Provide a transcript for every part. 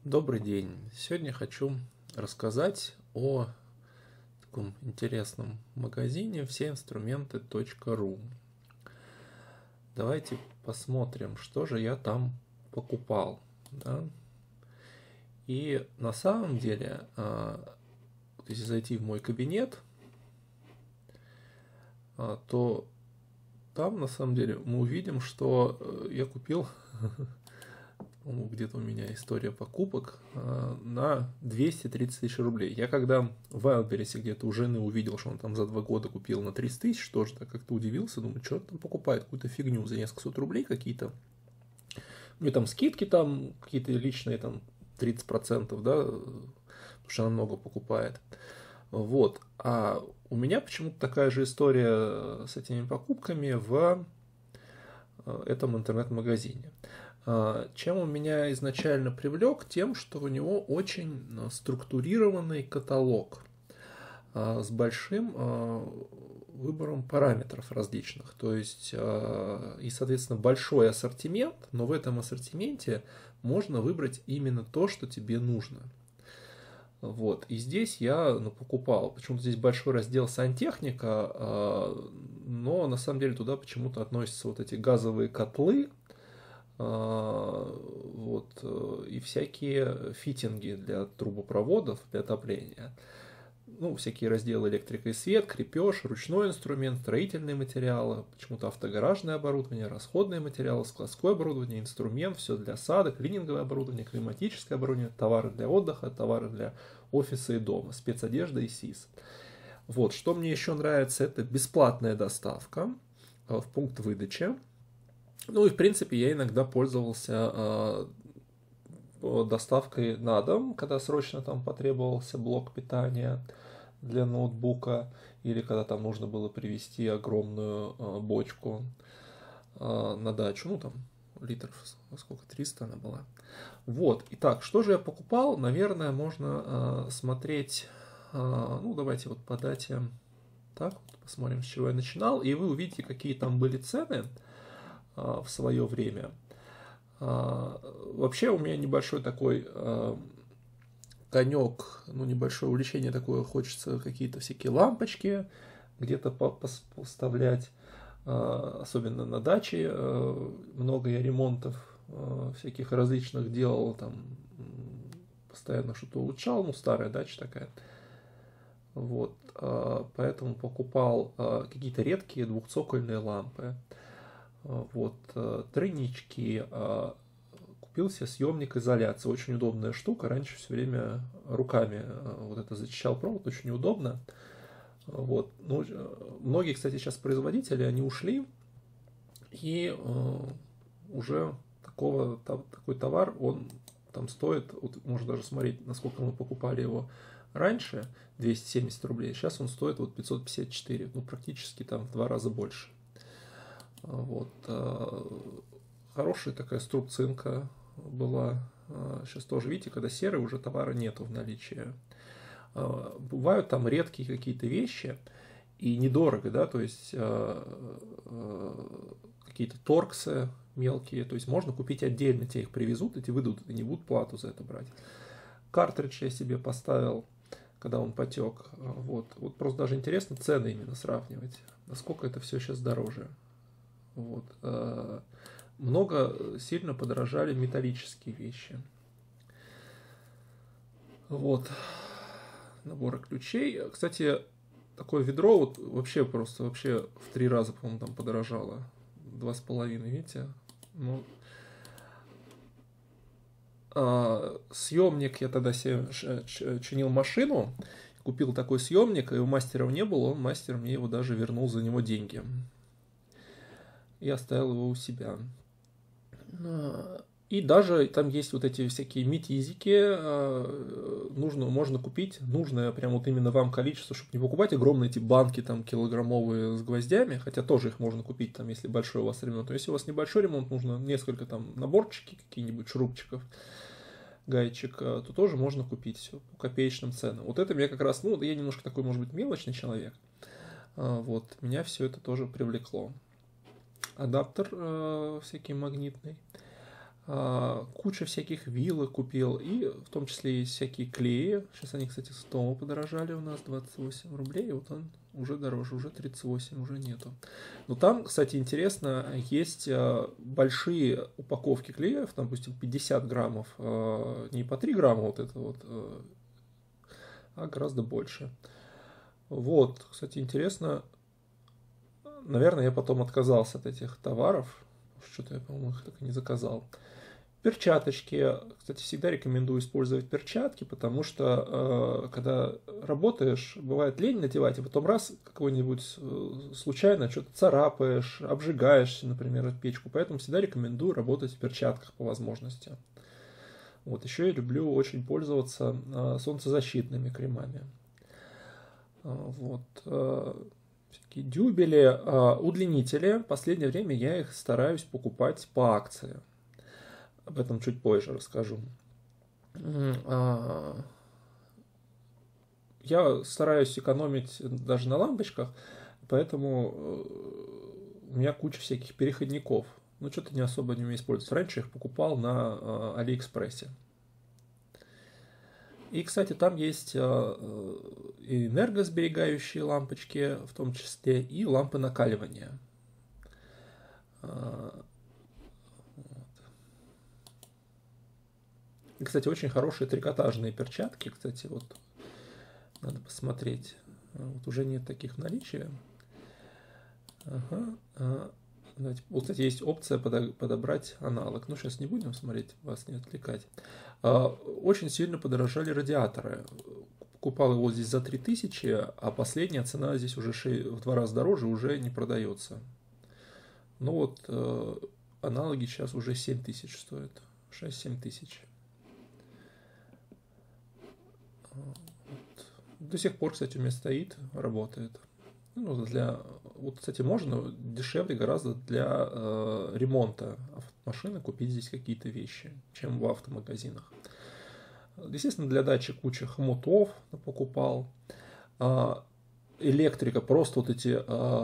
Добрый день. Сегодня хочу рассказать о таком интересном магазине всеинструменты.ру. Давайте посмотрим, что же я там покупал. Да? И на самом деле, если зайти в мой кабинет, то там на самом деле мы увидим, что я купил где-то у меня история покупок на 230 тысяч рублей. Я когда в Wildberries где-то у жены увидел, что он там за 2 года купил на 30 тысяч, тоже так как-то удивился, думаю, что он там покупает, какую-то фигню за несколько сот рублей какие-то. Мне там скидки там какие-то личные, там 30%, да, потому что она много покупает. Вот. А у меня почему-то такая же история с этими покупками в этом интернет-магазине. Чем он меня изначально привлек? Тем, что у него очень структурированный каталог с большим выбором параметров различных. То есть, и, соответственно, большой ассортимент, но в этом ассортименте можно выбрать именно то, что тебе нужно. Вот. И здесь я покупал. Почему-то здесь большой раздел сантехника, но на самом деле туда почему-то относятся вот эти газовые котлы, вот, и всякие фитинги для трубопроводов, для отопления. Ну, всякие разделы электрика и свет, крепеж, ручной инструмент, строительные материалы, почему-то автогаражное оборудование, расходные материалы, складское оборудование, инструмент, все для сада, клининговое оборудование, климатическое оборудование, товары для отдыха, товары для офиса и дома, спецодежда и СИС. Вот, что мне еще нравится, это бесплатная доставка в пункт выдачи. Ну и в принципе я иногда пользовался доставкой на дом, когда срочно там потребовался блок питания для ноутбука, или когда там нужно было привезти огромную бочку на дачу, ну там литров, сколько, 300 она была. Вот, итак, что же я покупал? Наверное, можно смотреть, ну давайте вот по дате, так, вот посмотрим, с чего я начинал, и вы увидите, какие там были цены в свое время. Вообще у меня небольшой такой конек, ну небольшое увлечение такое, хочется какие-то всякие лампочки где-то поставлять, особенно на даче. Много я ремонтов всяких различных делал, там постоянно что-то улучшал, ну старая дача такая. Вот, поэтому покупал какие-то редкие двухцокольные лампы. Вот, тройнички, купил себе съемник изоляции, очень удобная штука, раньше все время руками вот это зачищал провод, очень удобно. Вот, ну, многие, кстати, сейчас производители, они ушли, и уже такой товар, он там стоит, вот, можно даже смотреть, насколько мы покупали его раньше, 270 рублей, сейчас он стоит вот 554, ну, практически там в 2 раза больше. Вот. Хорошая такая струбцинка была. Сейчас тоже, видите, когда серый, уже товара нету в наличии. Бывают там редкие какие-то вещи и недорого, да, то есть какие-то торксы мелкие, то есть можно купить отдельно, тебе их привезут, эти выйдут, и не будут плату за это брать. Картридж я себе поставил, когда он потек. Вот просто даже интересно цены именно сравнивать, насколько это все сейчас дороже. Вот. Много сильно подорожали металлические вещи. Вот. Наборы ключей. Кстати, такое ведро вот вообще в 3 раза, по-моему, там подорожало. 2,5, видите? Ну, съемник, я тогда себе чинил машину, купил такой съемник, и у мастера не было, мастер мне его даже вернул за него деньги. Я оставил его у себя. И даже там есть вот эти всякие метизики, можно купить нужное прям вот именно вам количество, чтобы не покупать огромные эти банки там килограммовые с гвоздями, хотя тоже их можно купить там, если большой у вас ремонт. Но если у вас небольшой ремонт, нужно несколько там наборчики какие-нибудь, шурупчиков, гаечек, то тоже можно купить все по копеечным ценам. Вот это меня как раз, ну, я немножко такой, может быть, мелочный человек, вот, меня все это тоже привлекло. Адаптер всякий магнитный. Куча всяких вилок купил, и в том числе и всякие клеи. Сейчас они, кстати, снова подорожали у нас, 28 рублей, вот он уже дороже, уже 38, уже нету. Но там, кстати, интересно, есть большие упаковки клеев, там, допустим, 50 граммов, не по 3 грамма вот это вот, а гораздо больше. Вот, кстати, интересно, наверное, я потом отказался от этих товаров, что-то я, по-моему, их так и не заказал. Перчаточки. Кстати, всегда рекомендую использовать перчатки, потому что когда работаешь, бывает лень надевать, и потом раз какой-нибудь случайно что-то царапаешь, обжигаешься, например, от печку. Поэтому всегда рекомендую работать в перчатках по возможности. Вот. Еще я люблю очень пользоваться солнцезащитными кремами. Вот. Всякие дюбели, удлинители. В последнее время я их стараюсь покупать по акции. Об этом чуть позже расскажу. Я стараюсь экономить даже на лампочках, поэтому у меня куча всяких переходников. Но что-то не особо не умею использовать. Раньше я их покупал на Алиэкспрессе. И, кстати, там есть и энергосберегающие лампочки, в том числе и лампы накаливания. И, кстати, очень хорошие трикотажные перчатки. Кстати, вот надо посмотреть. Вот уже нет таких в наличии. Ага. Вот, кстати, есть опция подобрать аналог. Ну, сейчас не будем смотреть, вас не отвлекать. Очень сильно подорожали радиаторы. Покупал его здесь за 3000, а последняя цена здесь уже в 2 раза дороже, уже не продается. Ну вот, аналоги сейчас уже 7000 стоят. 6-7 тысяч. До сих пор, кстати, у меня стоит, работает. Ну, вот, кстати, можно дешевле гораздо для ремонта машины купить здесь какие-то вещи, чем в автомагазинах. Естественно, для дачи куча хомутов покупал. Электрика, просто вот эти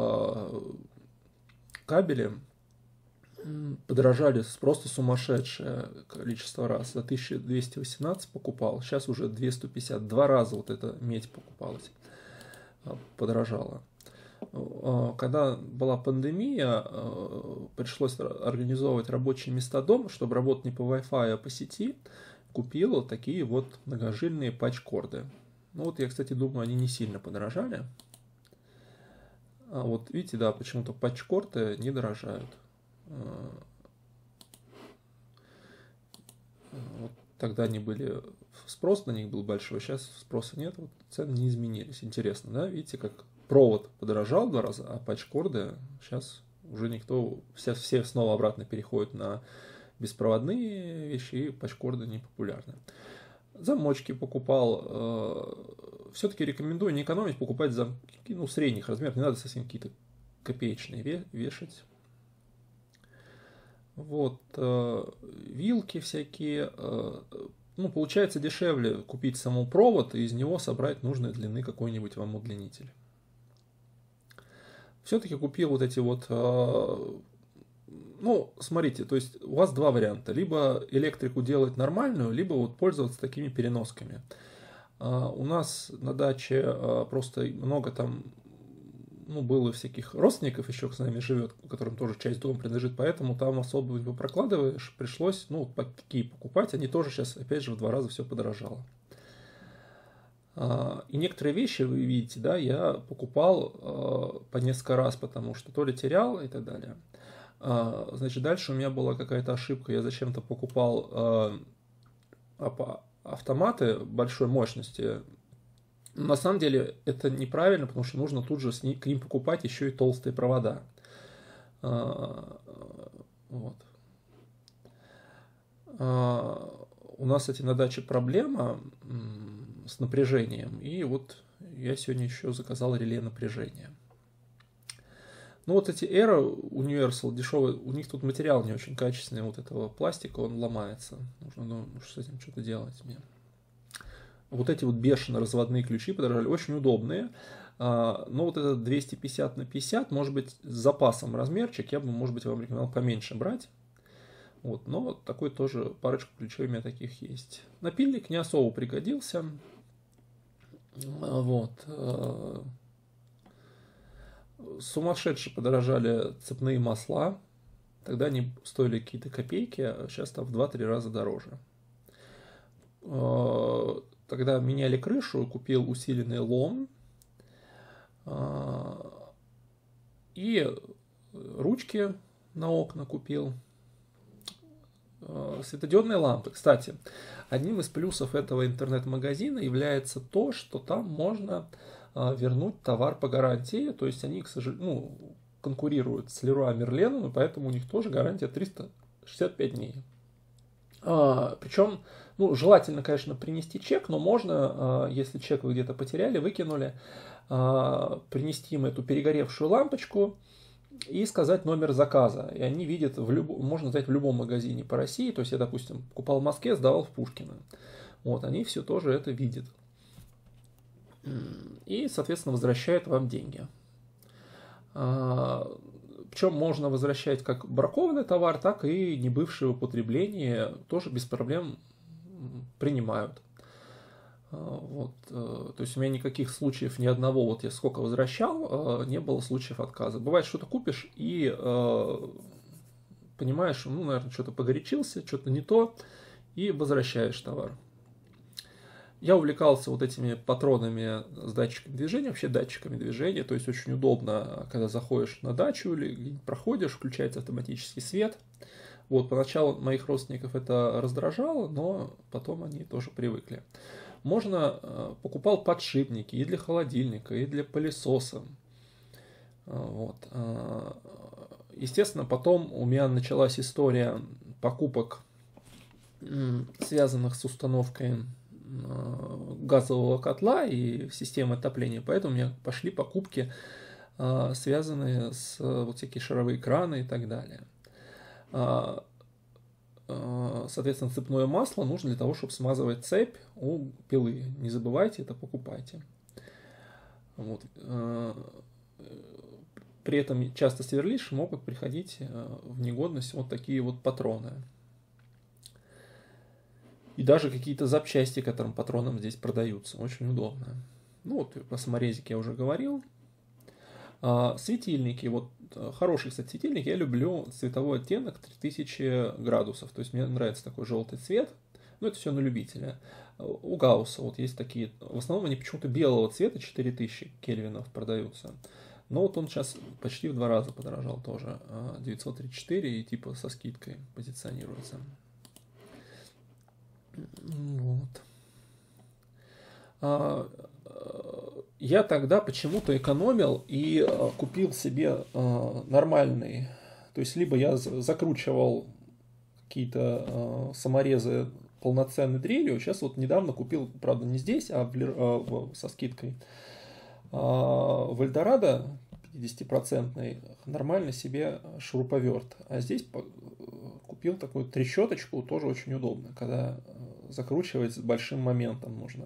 кабели подорожали просто сумасшедшее количество раз. За 1218 покупал, сейчас уже 250. 2 раза вот эта медь покупалась, подорожала. Когда была пандемия, пришлось организовывать рабочие места дома, чтобы работать не по Wi-Fi, а по сети. Купил вот такие вот многожильные патчкорды. Ну вот я, кстати, думаю, они не сильно подорожали. А вот видите, да, почему-то патчкорды не дорожают. Вот тогда они были, спрос на них был большой, сейчас спроса нет, вот цены не изменились. Интересно, да? Видите, как провод подорожал в 2 раза, а патчкорды сейчас уже никто, все снова обратно переходят на беспроводные вещи, и патчкорды не популярны. Замочки покупал. Все-таки рекомендую не экономить, покупать замки, ну, средних размеров, не надо совсем какие-то копеечные вешать. Вот, вилки всякие, ну, получается дешевле купить саму провод и из него собрать нужной длины какой-нибудь вам удлинитель. Все-таки купил вот эти вот, ну, смотрите, то есть у вас 2 варианта, либо электрику делать нормальную, либо вот пользоваться такими переносками. У нас на даче просто много там, ну, было всяких родственников еще с нами живет, которым тоже часть дома принадлежит, поэтому там особо его прокладываешь, пришлось, ну, такие покупать, они тоже сейчас, опять же, в 2 раза все подорожало. И некоторые вещи, вы видите, да, я покупал по несколько раз, потому что то ли терял и так далее. Значит, дальше у меня была какая-то ошибка, я зачем-то покупал автоматы большой мощности. На самом деле это неправильно, потому что нужно тут же к ним покупать еще и толстые провода. Вот. У нас, кстати, на даче проблема с напряжением, и вот я сегодня еще заказал реле напряжения. Ну вот эти Aero Universal дешевые, у них тут материал не очень качественный, вот этого пластика, он ломается. Нужно с этим что-то делать мне. Вот эти вот бешено разводные ключи подорожали, очень удобные. Но вот этот 250 на 50, может быть, с запасом размерчик, я бы, может быть, вам рекомендовал поменьше брать. Вот, но такой тоже, парочку ключей у меня таких есть. Напильник не особо пригодился. Вот. Сумасшедше подорожали цепные масла. Тогда они стоили какие-то копейки, а сейчас там в 2-3 раза дороже. Тогда меняли крышу, купил усиленный лом. И ручки на окна купил. Светодиодные лампы. Кстати, одним из плюсов этого интернет-магазина является то, что там можно вернуть товар по гарантии. То есть они, к сожалению, конкурируют с Leroy Merlin, и поэтому у них тоже гарантия 365 дней. Причем, желательно, конечно, принести чек, но можно, если чек вы где-то потеряли, выкинули, принести им эту перегоревшую лампочку и сказать номер заказа. И они видят, можно взять в любом магазине по России. То есть я, допустим, покупал в Москве, сдавал в Пушкино. Вот, они все тоже это видят. И, соответственно, возвращают вам деньги. Причем можно возвращать как бракованный товар, так и небывшее употребление. Тоже без проблем принимают. Вот, то есть у меня никаких случаев ни одного, вот я сколько возвращал, не было случаев отказа. Бывает, что-то купишь и понимаешь, наверное, что-то погорячился, что-то не то, и возвращаешь товар. Я увлекался вот этими патронами с датчиками движения, вообще датчиками движения, то есть очень удобно, когда заходишь на дачу или проходишь, включается автоматический свет. Вот, поначалу моих родственников это раздражало, но потом они тоже привыкли. Можно, покупал подшипники и для холодильника, и для пылесоса. Вот. Естественно, потом у меня началась история покупок, связанных с установкой газового котла и системы отопления. Поэтому у меня пошли покупки, связанные с вот всякие шаровые краны и так далее. Соответственно, цепное масло нужно для того, чтобы смазывать цепь у пилы. Не забывайте, это покупайте. Вот. При этом часто сверлишь, могут приходить в негодность вот такие вот патроны. И даже какие-то запчасти, которым патронам здесь продаются. Очень удобно. Вот про саморезики я уже говорил. Светильники. Вот хороший, кстати, светильник. Я люблю цветовой оттенок 3000 градусов. То есть мне нравится такой желтый цвет. Это все на любителя. У Гаусса вот есть такие. В основном они почему-то белого цвета 4000 кельвинов продаются. Но вот он сейчас почти в 2 раза подорожал тоже. 934 и типа со скидкой позиционируется. Вот. Я тогда почему-то экономил и купил себе нормальный. То есть, либо я закручивал какие-то саморезы полноценной дрелью. Сейчас вот недавно купил, правда, не здесь, а со скидкой в Эльдорадо 50% нормально себе шуруповерт. А здесь купил такую трещоточку, тоже очень удобно, когда закручивать с большим моментом нужно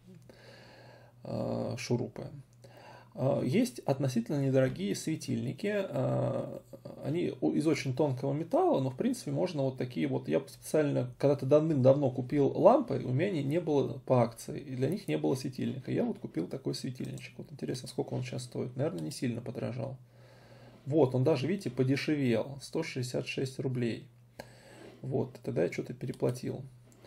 шурупы. Есть относительно недорогие светильники. Они из очень тонкого металла, но в принципе можно вот такие вот. Я специально когда-то давным-давно купил лампы, у меня не было по акции, и для них не было светильника. Я вот купил такой светильничек. Вот интересно, сколько он сейчас стоит. Наверное, не сильно подорожал. Вот, он даже, видите, подешевел. 166 рублей. Вот, тогда я что-то переплатил.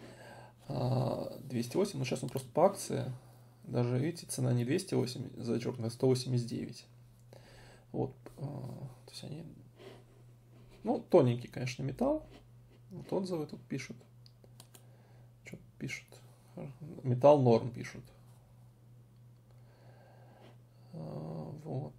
208, но сейчас он просто по акции. Даже, видите, цена не 208, зачеркнуто, а 189. Вот, то есть они, тоненький, конечно, металл. Вот отзывы тут пишут. Что пишут? Металл норм пишут. Вот.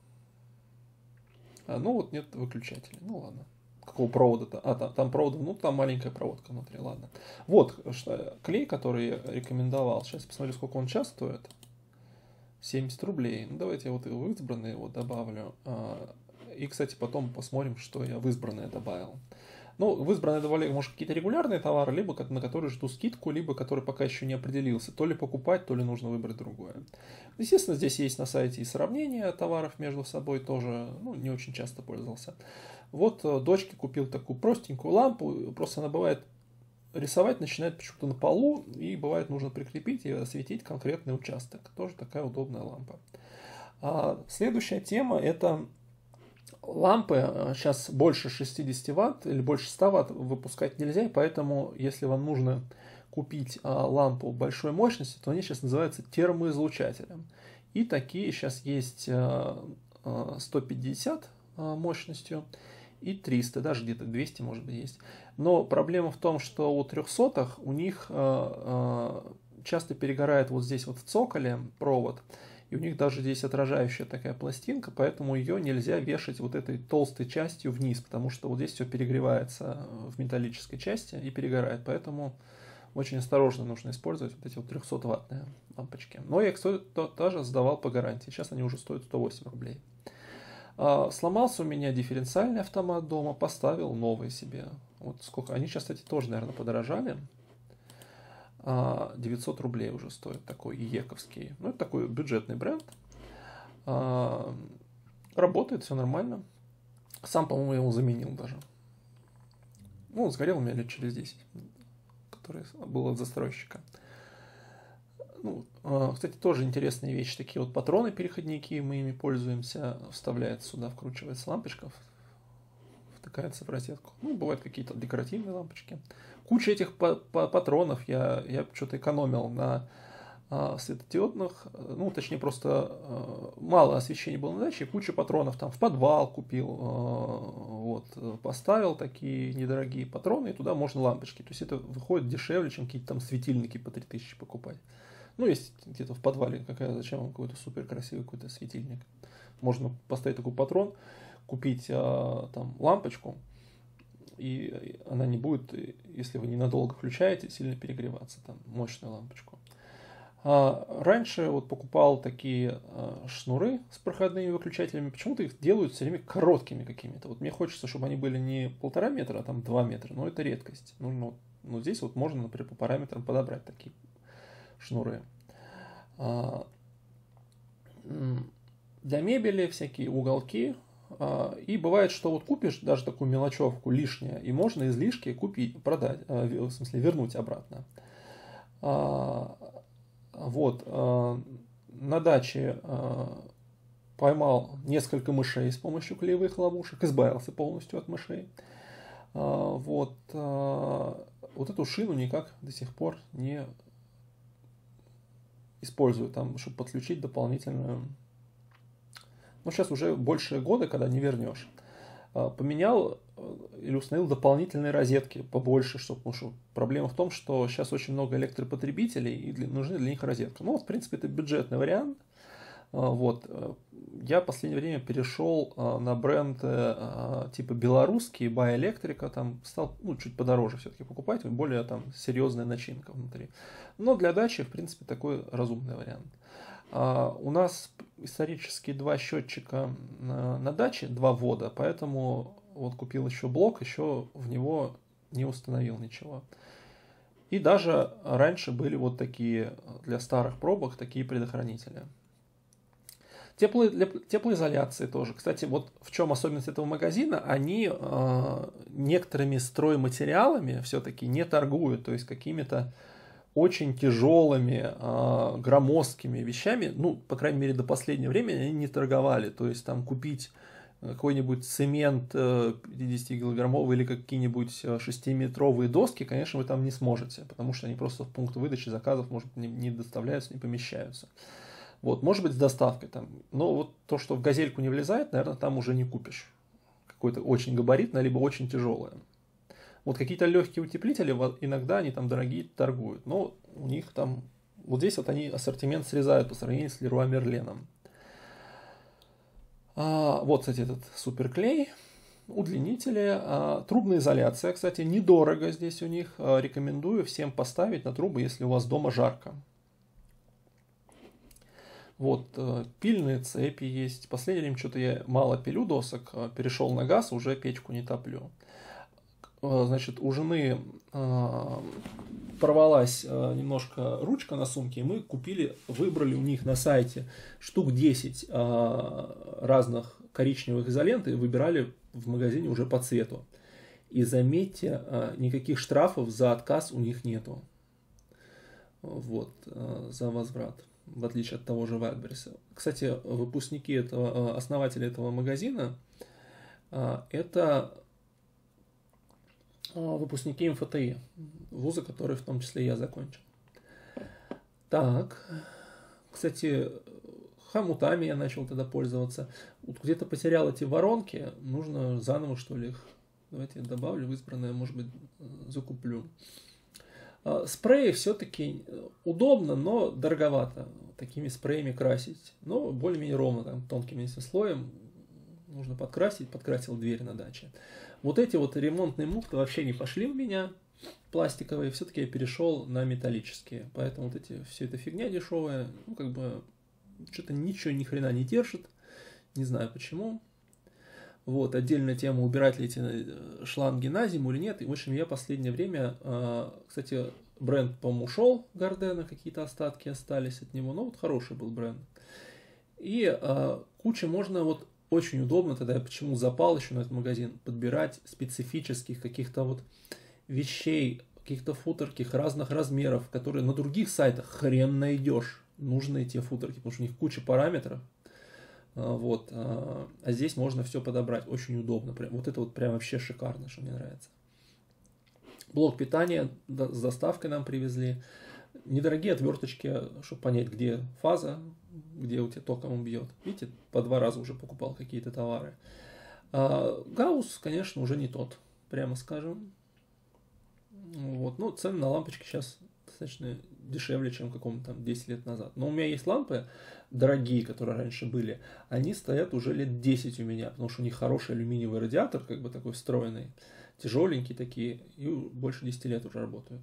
Вот нет выключателя. Ладно. Какого провода-то? Там провода, там маленькая проводка внутри, ладно. Вот, клей, который я рекомендовал. Сейчас посмотрю, сколько он сейчас стоит. 70 рублей. Давайте я вот в избранное его добавлю. И, кстати, потом посмотрим, что я в избранное добавил. Ну, в избранное добавляю, может, какие-то регулярные товары, либо на которые жду скидку, либо который пока еще не определился. То ли покупать, то ли нужно выбрать другое. Естественно, здесь есть на сайте и сравнение товаров между собой тоже, ну, не очень часто пользовался. Вот дочке купил такую простенькую лампу, просто она бывает рисовать начинает почему-то на полу, и бывает нужно прикрепить и осветить конкретный участок. Тоже такая удобная лампа. Следующая тема — это лампы. Сейчас больше 60 Вт или больше 100 Вт выпускать нельзя, и поэтому, если вам нужно купить лампу большой мощности, то они сейчас называются термоизлучателем. И такие сейчас есть 150 мощностью и 300, даже где-то 200, может быть, есть. Но проблема в том, что у 300 у них часто перегорает вот здесь вот в цоколе провод, и у них даже здесь отражающая такая пластинка, поэтому ее нельзя вешать вот этой толстой частью вниз, потому что вот здесь все перегревается в металлической части и перегорает, поэтому очень осторожно нужно использовать вот эти вот 300-ваттные лампочки. Но я их тоже сдавал по гарантии, сейчас они уже стоят 108 рублей. Сломался у меня дифференциальный автомат дома, поставил новый себе. Вот сколько, они сейчас, кстати, тоже, наверное, подорожали. 900 рублей уже стоит такой ековский. Ну, это такой бюджетный бренд. Работает, все нормально. Сам, по-моему, его заменил даже. Ну, сгорел у меня лет через 10, который был от застройщика. Ну, кстати, тоже интересные вещи. Такие вот патроны-переходники, мы ими пользуемся. Вставляется сюда, вкручивается лампочка, втыкается в розетку. Ну, бывают какие-то декоративные лампочки. Куча этих патронов. Я что-то экономил на светодиодных. Ну, точнее, просто мало освещения было на даче. Куча патронов там в подвал купил. Вот, поставил такие недорогие патроны, и туда можно лампочки. То есть это выходит дешевле, чем какие-то там светильники по 3000 покупать. Ну, есть где-то в подвале зачем вам какой-то супер красивый какой-то светильник. Можно поставить такой патрон, купить там лампочку, и она не будет, если вы ненадолго включаете, сильно перегреваться, там, мощную лампочку. Раньше вот покупал такие шнуры с проходными выключателями, почему-то их делают все время короткими какими-то. Вот мне хочется, чтобы они были не 1,5 метра, а там 2 метра, но это редкость. Ну, здесь вот можно, например, по параметрам подобрать такие шнуры. Для мебели всякие уголки. И бывает, что вот купишь даже такую мелочевку лишнее, и можно излишки купить, продать, в смысле вернуть обратно. Вот, на даче поймал несколько мышей с помощью клеевых ловушек, избавился полностью от мышей. Вот эту шину никак до сих пор не использую, там, чтобы подключить дополнительную. Ну, сейчас уже больше года, когда не вернешь. Поменял или установил дополнительные розетки побольше, потому что проблема в том, что сейчас очень много электропотребителей и нужны для них розетки. Ну, вот, в принципе, это бюджетный вариант. Вот. Я в последнее время перешел на бренд типа белорусский, Buy Electric, там стал чуть подороже все-таки покупать, более там серьезная начинка внутри. Но для дачи, в принципе, такой разумный вариант. У нас исторически 2 счетчика на даче, 2 ввода, поэтому вот купил еще блок, еще в него не установил ничего. И даже раньше были вот такие, для старых пробок, такие предохранители. Для теплоизоляции тоже. Кстати, вот в чем особенность этого магазина, они некоторыми стройматериалами все-таки не торгуют, то есть какими-то очень тяжелыми, громоздкими вещами, ну, по крайней мере, до последнего времени они не торговали, то есть там купить какой-нибудь цемент 50-килограммовый или какие-нибудь 6-метровые доски, конечно, вы там не сможете, потому что они просто в пункт выдачи заказов, может, не доставляются, не помещаются. Вот, может быть, с доставкой там. Но вот то, что в газельку не влезает, наверное, там уже не купишь. Какое-то очень габаритное, либо очень тяжелое. Вот какие-то легкие утеплители, иногда они там дорогие торгуют. Но у них там, вот здесь вот они ассортимент срезают по сравнению с Леруа Мерленом. Вот, кстати, этот суперклей, удлинители, трубная изоляция, кстати, недорого здесь у них. Рекомендую всем поставить на трубы, если у вас дома жарко. Вот, пильные цепи есть. Последнее время что-то я мало пилю досок, перешел на газ, уже печку не топлю. значит, у жены порвалась немножко ручка на сумке, и мы выбрали у них на сайте штук 10 разных коричневых изоленты и выбирали в магазине уже по цвету. И заметьте, никаких штрафов за отказ у них нету. Вот, за возврат, в отличие от того же Wildberries. Кстати, основатели этого магазина, это выпускники МФТИ, вуза, который в том числе я закончил. Так, кстати, хомутами я начал тогда пользоваться. Вот где-то потерял эти воронки, нужно заново, что ли, их. Давайте я добавлю в избранное, может быть, закуплю. Спреи все-таки удобно, но дороговато такими спреями красить. Но более-менее ровно, там, тонким если слоем нужно подкрасить. Подкрасил дверь на даче. Вот эти вот ремонтные муфты вообще не пошли у меня, пластиковые. Все-таки я перешел на металлические. Поэтому вот все эта фигня дешевая, ну, как бы, что-то ничего ни хрена не держит. Не знаю почему. Вот, отдельная тема, убирать ли эти шланги на зиму или нет. И, в общем, я последнее время, кстати, бренд, по-моему, ушел, Гардена, какие-то остатки остались от него, но вот хороший был бренд. И куча можно, вот очень удобно, тогда я почему запал еще на этот магазин, подбирать специфических каких-то вот вещей, каких-то футерких разных размеров, которые на других сайтах хрен найдешь. Нужны те футерки, потому что у них куча параметров. Вот, а здесь можно все подобрать, очень удобно, вот это вот прям вообще шикарно, что мне нравится. Блок питания с доставкой нам привезли, недорогие отверточки, чтобы понять, где фаза, где у тебя током бьет. Видите, по 2 раза уже покупал какие-то товары. Гаусс, конечно, уже не тот, прямо скажем. Вот, ну, цены на лампочки сейчас достаточно дешевле, чем какому-то там 10 лет назад. Но у меня есть лампы дорогие, которые раньше были, они стоят уже лет 10 у меня, потому что у них хороший алюминиевый радиатор, как бы такой встроенный, тяжеленькие такие, и больше 10 лет уже работают.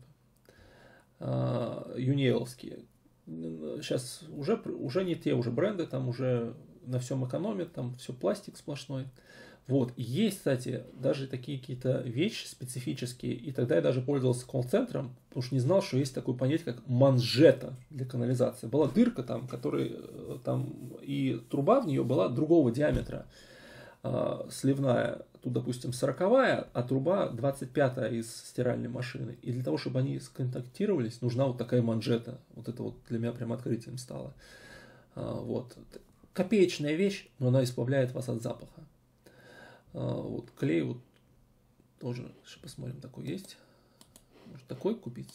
Юниэловские. Сейчас уже не те уже бренды, там уже на всем экономят, там все пластик сплошной. Вот. Есть, кстати, даже такие какие-то вещи специфические, и тогда я даже пользовался колл-центром, потому что не знал, что есть такое понятие, как манжета для канализации. Была дырка там, и труба в нее была другого диаметра, сливная, тут, допустим, 40-я, а труба 25-я из стиральной машины. И для того, чтобы они сконтактировались, нужна вот такая манжета. Вот это вот для меня прям открытием стало. Вот. Копеечная вещь, но она избавляет вас от запаха. Вот клей вот тоже, сейчас посмотрим, такой есть. Может такой купить?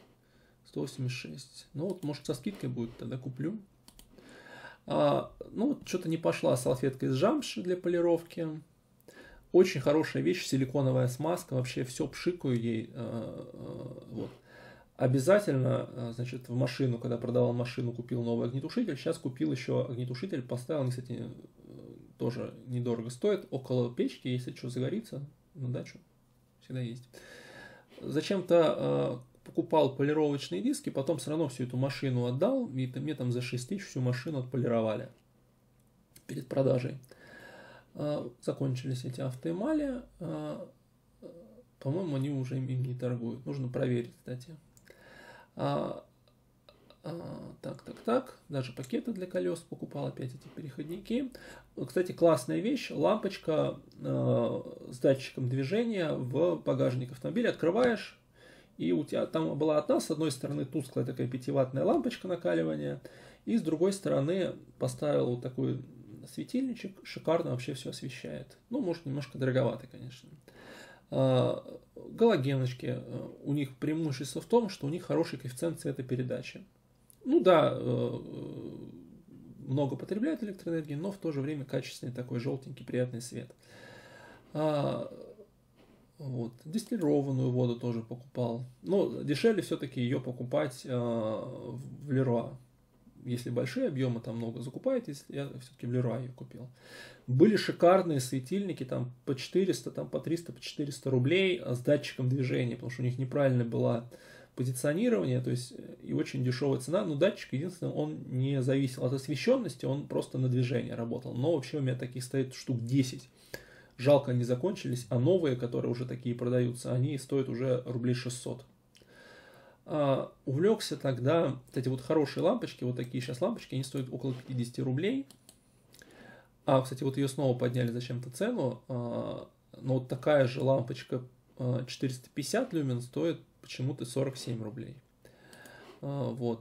186. Ну вот, может, со скидкой будет, тогда куплю. Ну вот что-то не пошла салфетка из Жамши для полировки. Очень хорошая вещь, силиконовая смазка, вообще все пшикаю ей. Вот. Обязательно, значит, в машину, когда продавал машину, купил новый огнетушитель. Сейчас купил еще огнетушитель, поставил, кстати, тоже недорого стоит, около печки, если что загорится, на дачу всегда есть. Зачем-то покупал полировочные диски, потом все равно всю эту машину отдал, и мне там за 6 тысяч всю машину отполировали перед продажей. Закончились эти автоэмали, по-моему, они уже им не торгуют, нужно проверить, кстати. Так, даже пакеты для колес покупал, опять эти переходники. Кстати, классная вещь, лампочка с датчиком движения в багажник автомобиля. Открываешь, и у тебя там была одна, с одной стороны тусклая такая 5-ваттная лампочка накаливания, и с другой стороны поставил вот такой светильничек, шикарно вообще все освещает. Ну, может, немножко дороговато, конечно. Галогеночки, у них преимущество в том, что у них хороший коэффициент цветопередачи. Ну да, много потребляет электроэнергии, но в то же время качественный такой желтенький приятный свет. Вот. Дистиллированную воду тоже покупал. Но дешевле все-таки ее покупать в Леруа. Если большие объемы, там много закупаете, я все-таки в Леруа ее купил. Были шикарные светильники, там по 400, там по 300, по 400 рублей с датчиком движения, потому что у них неправильно было позиционирование, то есть и очень дешевая цена, но датчик, единственное, он не зависел от освещенности, он просто на движение работал. Но вообще у меня таких стоит штук 10 жалко, они закончились, а новые, которые уже такие продаются, они стоят уже рублей 600. Увлекся тогда, вот эти вот хорошие лампочки, вот такие сейчас лампочки, они стоят около 50 рублей. Кстати, вот ее снова подняли зачем-то цену, но вот такая же лампочка 450 люмен стоит почему-то 47 рублей. Вот.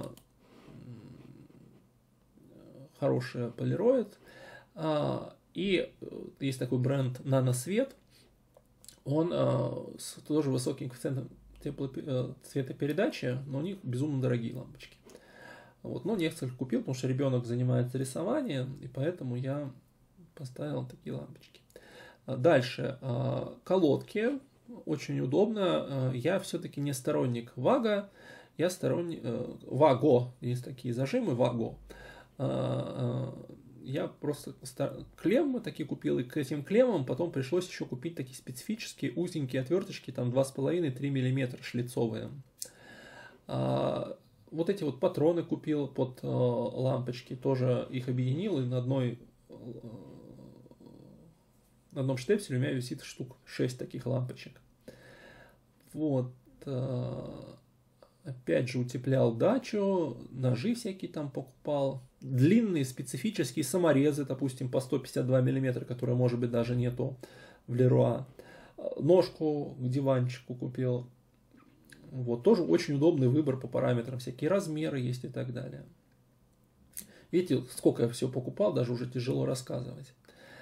Хорошая полироид. И есть такой бренд Наносвет. Он с тоже высоким коэффициентом цветопередачи, но у них безумно дорогие лампочки. Вот, но несколько купил, потому что ребенок занимается рисованием, и поэтому я поставил такие лампочки. Дальше, колодки, очень удобно. Я все-таки не сторонник Вага, я сторонник Ваго, есть такие зажимы Ваго. Я просто клеммы такие купил, и к этим клеммам потом пришлось еще купить такие специфические узенькие отверточки, там 2,5-3 мм шлицовые. Вот эти вот патроны купил под лампочки, тоже их объединил, и на одном штепселе у меня висит штук 6 таких лампочек. Вот. Опять же утеплял дачу, ножи всякие там покупал. Длинные специфические саморезы, допустим, по 152 мм, которые, может быть, даже нету в Леруа. Ножку к диванчику купил. Вот, тоже очень удобный выбор по параметрам. Всякие размеры есть и так далее. Видите, сколько я все покупал, даже уже тяжело рассказывать.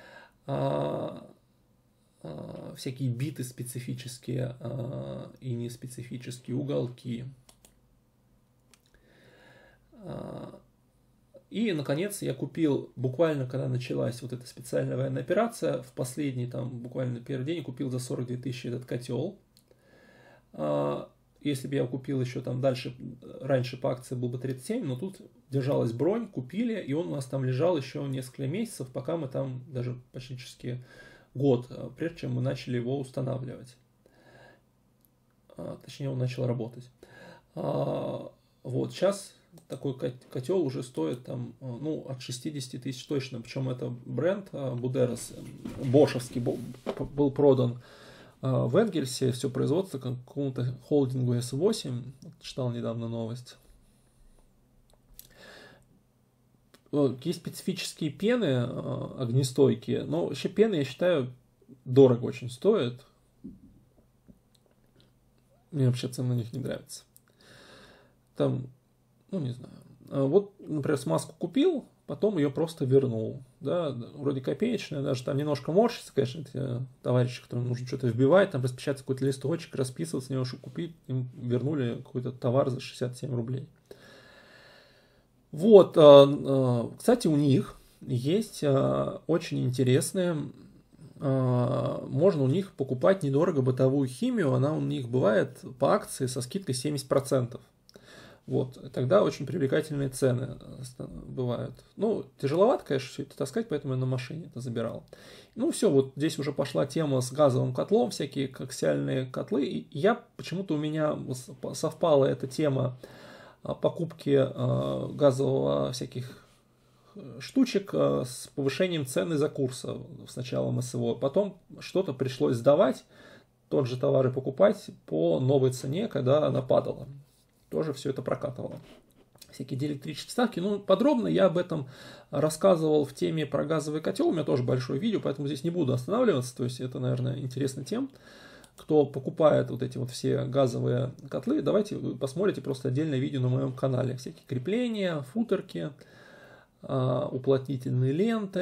Всякие биты специфические и неспецифические, уголки. И, наконец, я купил, буквально когда началась вот эта специальная военная операция, в последний, там, буквально первый день, купил за 42 тысячи этот котел. Если бы я купил еще там дальше, раньше по акции был бы 37, но тут держалась бронь, купили, и он у нас там лежал еще несколько месяцев, пока мы там, даже практически год, прежде чем мы начали его устанавливать. Точнее, он начал работать. Вот, сейчас такой котел уже стоит там, ну, от 60 тысяч точно, причем это бренд Будерос, бошевский, был продан в Энгельсе, все производство какому-то холдингу S8, читал недавно новость. Есть специфические пены огнестойкие, но вообще пены, я считаю, дорого очень стоят. Мне вообще цены на них не нравятся. Там, ну не знаю. Вот, например, смазку купил, потом ее просто вернул. Да, вроде копеечная, даже там немножко морщится, конечно, эти товарищи, которым нужно что-то вбивать, там распечатать какой-то листочек, расписываться, него, чтобы купить, им вернули какой-то товар за 67 рублей. Вот, кстати, у них есть очень интересные, можно у них покупать недорого бытовую химию, она у них бывает по акции со скидкой 70%. Вот, тогда очень привлекательные цены бывают. Ну, тяжеловато, конечно, все это таскать, поэтому я на машине это забирал. Ну, все, вот здесь уже пошла тема с газовым котлом, всякие коаксиальные котлы. И я, почему-то у меня совпала эта тема покупки газового всяких штучек с повышением цены за курса с началом СВО. Потом что-то пришлось сдавать, тот же товар и покупать по новой цене, когда она падала. Тоже все это прокатывало. Всякие диэлектрические ставки. Ну, подробно я об этом рассказывал в теме про газовый котел. У меня тоже большое видео, поэтому здесь не буду останавливаться. То есть это, наверное, интересно тем, кто покупает вот эти вот все газовые котлы. Давайте вы посмотрите просто отдельное видео на моем канале. Всякие крепления, футерки, уплотнительные ленты,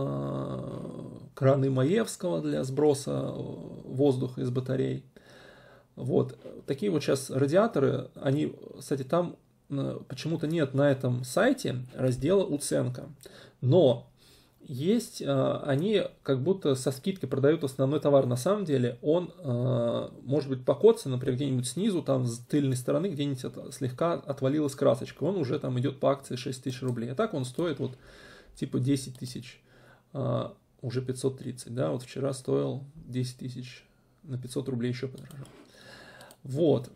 краны Маевского для сброса воздуха из батарей. Вот, такие вот сейчас радиаторы, они, кстати, там почему-то нет на этом сайте раздела уценка, но есть, они как будто со скидкой продают основной товар, на самом деле он может быть покоцан, например, где-нибудь снизу, там с тыльной стороны где-нибудь слегка отвалилась красочка, он уже там идет по акции 6 тысяч рублей, а так он стоит вот типа 10 тысяч, уже 530, да, вот вчера стоил 10 тысяч, на 500 рублей еще подорожал. Вот,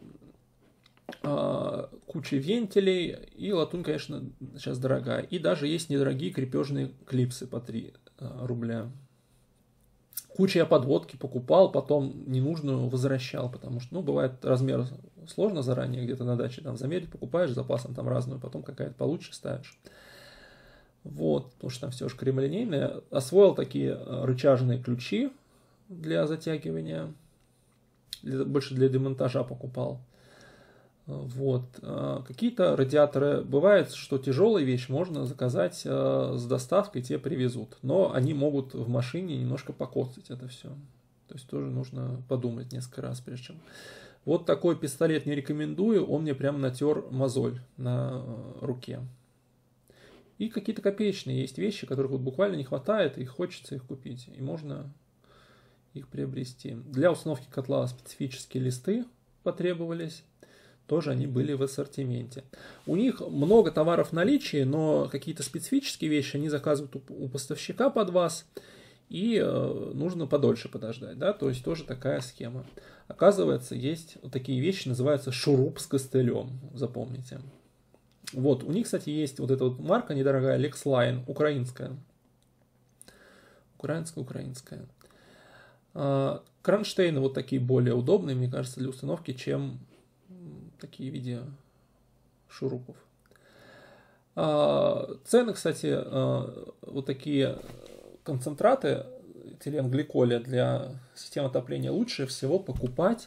куча вентилей, и латунь, конечно, сейчас дорогая. И даже есть недорогие крепежные клипсы по 3 рубля. Кучу я подводки покупал, потом ненужную возвращал, потому что, ну, бывает размер сложно заранее где-то на даче там замерить, покупаешь с запасом там разную, потом какая-то получше ставишь. Вот, потому что там все же кремлинейное. Освоил такие рычажные ключи для затягивания, больше для демонтажа покупал. Вот. Какие-то радиаторы, бывает, что тяжелые вещи можно заказать с доставкой, те привезут, но они могут в машине немножко покоцать это все. То есть тоже нужно подумать несколько раз, прежде чем. Вот такой пистолет не рекомендую, он мне прям натер мозоль на руке. И какие-то копеечные есть вещи, которых вот буквально не хватает, и хочется их купить, и можно их приобрести. Для установки котла специфические листы потребовались. Тоже они были в ассортименте. У них много товаров в наличии, но какие-то специфические вещи они заказывают у поставщика под вас, и нужно подольше подождать, да, то есть тоже такая схема. Оказывается, есть вот такие вещи, называются шуруп с костылем, запомните. Вот, у них, кстати, есть вот эта вот марка недорогая, Lexline, украинская. Украинская. Кронштейны вот такие более удобные, мне кажется, для установки, чем такие в виде шурупов. Цены, кстати, вот такие концентраты этиленгликоля для системы отопления лучше всего покупать